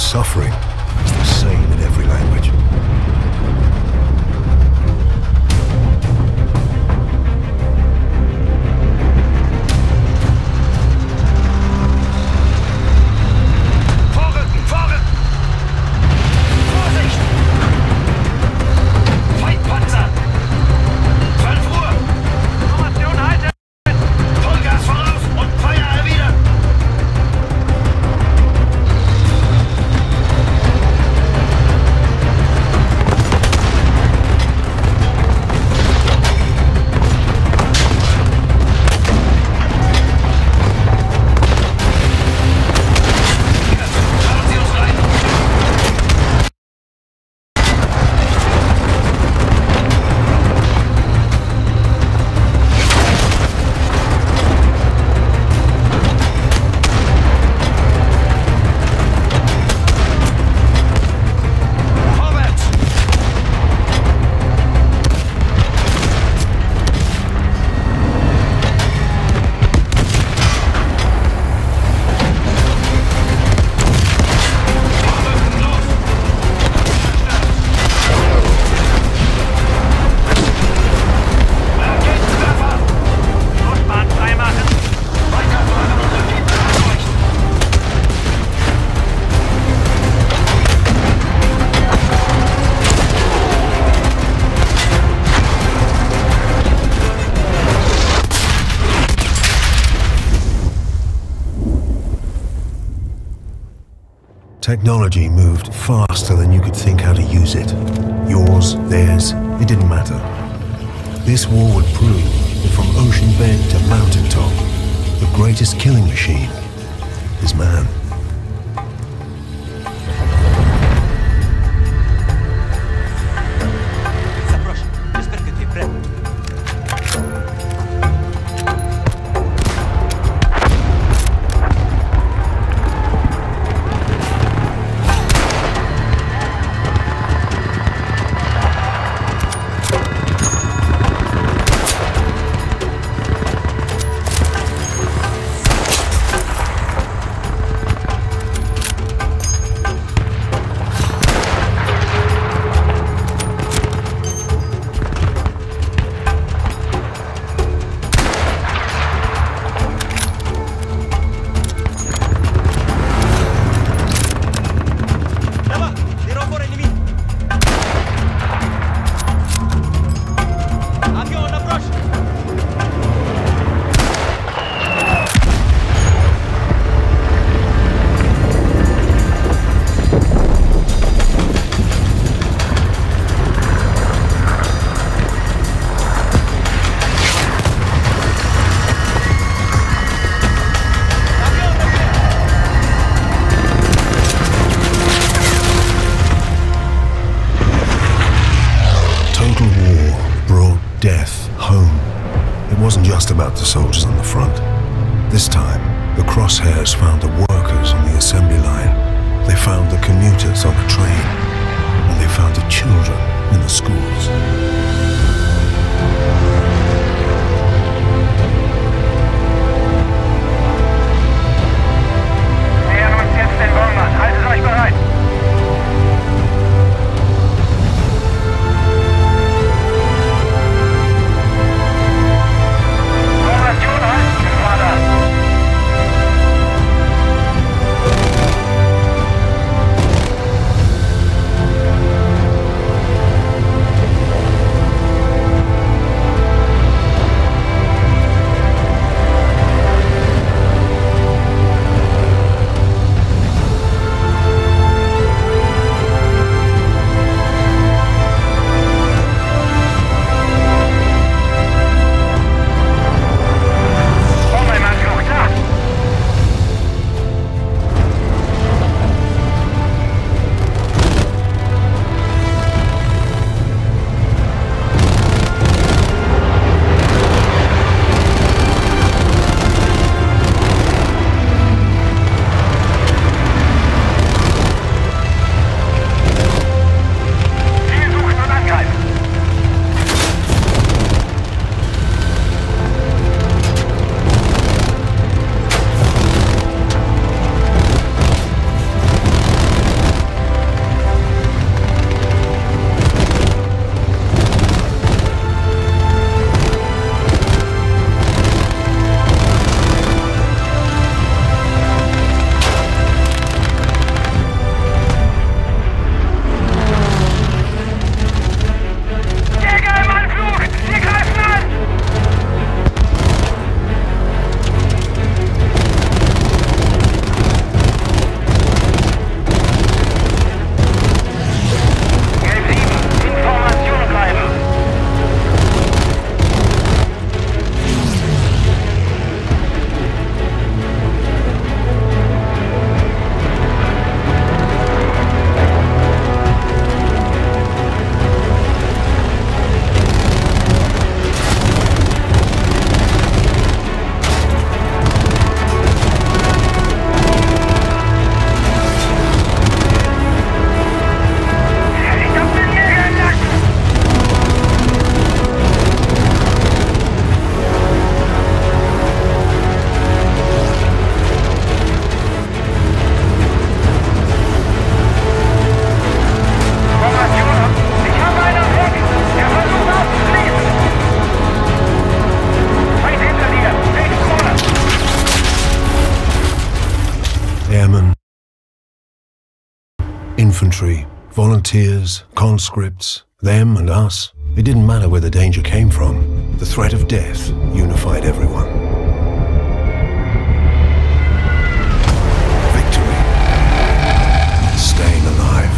suffering is the same in every language. Technology moved faster than you could think how to use it. Yours, theirs, it didn't matter. This war would prove that from ocean bed to mountaintop, the greatest killing machine is man. About the soldiers on the front. This time, the crosshairs found the workers on the assembly line. They found the commuters on the train. And they found the children in the schools. Infantry, volunteers, conscripts, them and us. It didn't matter where the danger came from. The threat of death unified everyone. Victory. Staying alive.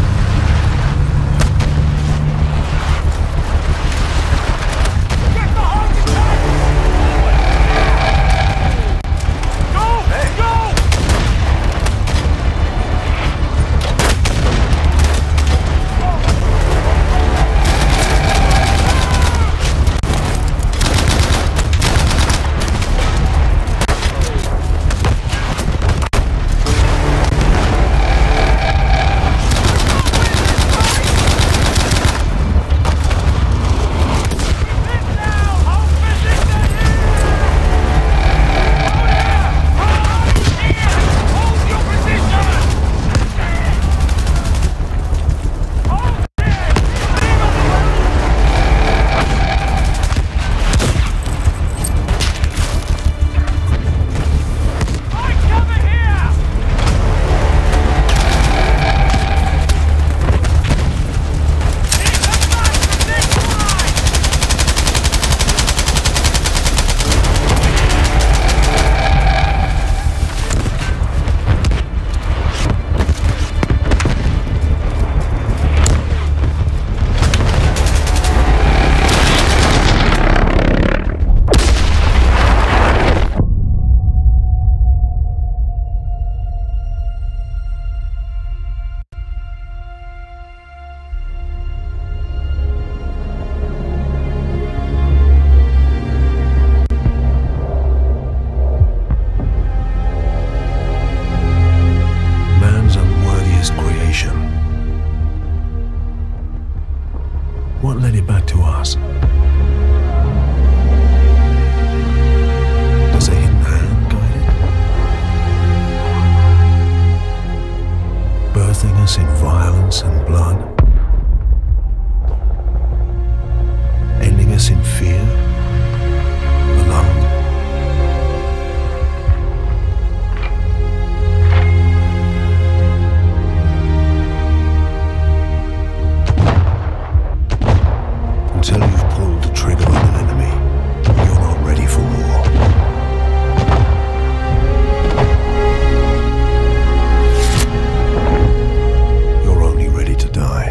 What led it back to us? Does a hidden hand guide it? Birthing us in violence and blood? Ending us in fear? Alone? Until you've pulled the trigger on an enemy, you're not ready for war. You're only ready to die.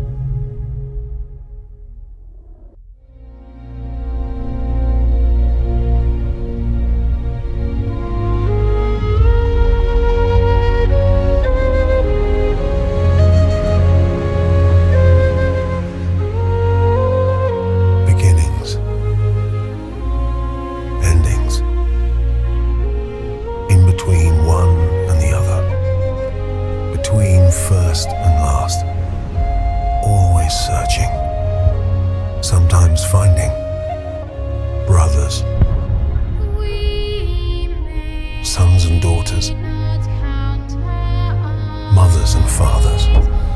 First and last, always searching, sometimes finding brothers, sons and daughters, mothers and fathers.